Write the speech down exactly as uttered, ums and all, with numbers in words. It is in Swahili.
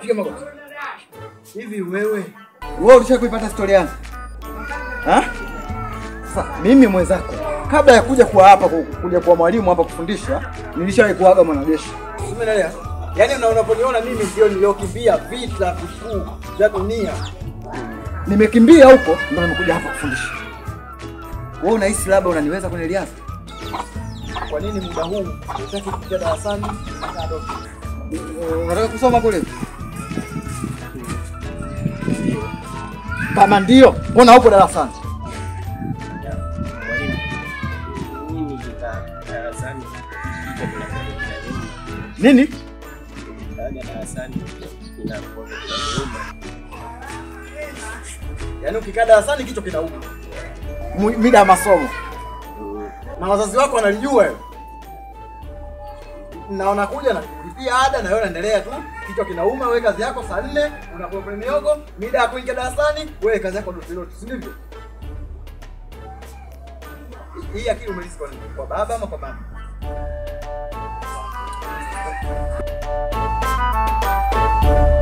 Piga magoti. Hivi wewe, wewe ulishakuipata story yangu? Ha? Sasa mimi mwenzako kabla ya kuja kwa hapa kuja kwa mwalimu hapa kufundisha, nilishawahi kuaga mwanajeshi. Umeelewa? Yaani unaponiona mimi ndio niliokimbia vita vikuu vya dunia. Nimekimbia huko ndio nimekuja hapa kufundisha. Wewe unahisi labda unaniweza kwenye riadha? Kwa nini muda huu unataka kuja darasani? Unataka kusoma kule? Kama ndio, mbona huko darasani? Nini darasani? Nini? Darasani inakuwa yaani ukikaa darasani kichwa kinauma. Mida ya masomo. Na wazazi wako wanalijua hilo. Na unakuja na kulipia ada na wewe unaendelea tu, kichwa kinauma, wewe kazi yako saa nne unakuwa kwenye miogo, mida ya kuingia darasani, wewe kazi yako ndio ndio, si ndivyo? Hii akili umelisi kwa nini? Kwa baba ama kwa mama? Thank you.